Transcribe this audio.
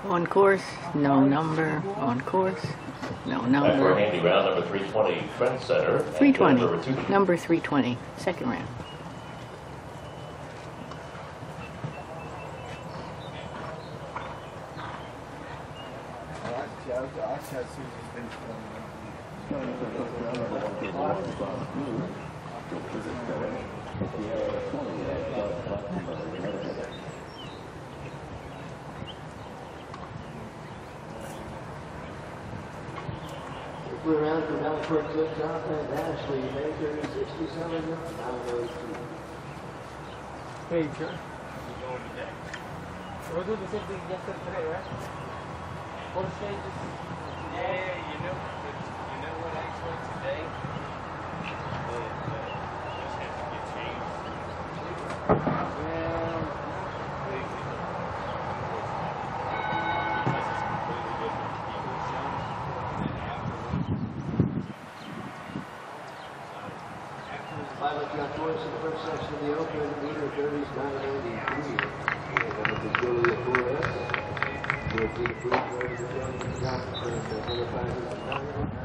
On course, no number. On course, no Back for a number. handy round number 320, Trendsetter. 320. JENNIFER RITUCCI. Number 320. Second round. We're around for Mount Cliff Top and Ashley Maker, 67, 902. Hey, sure. We'll do the same thing yesterday, right? Or say just... Yeah, you know what actually today? Just has to get changed. Well... Because it's completely different people show than afterwards. Pilot got choice in the first section of the open, meter 30s, 983. Julia 4S. You'll see the proof,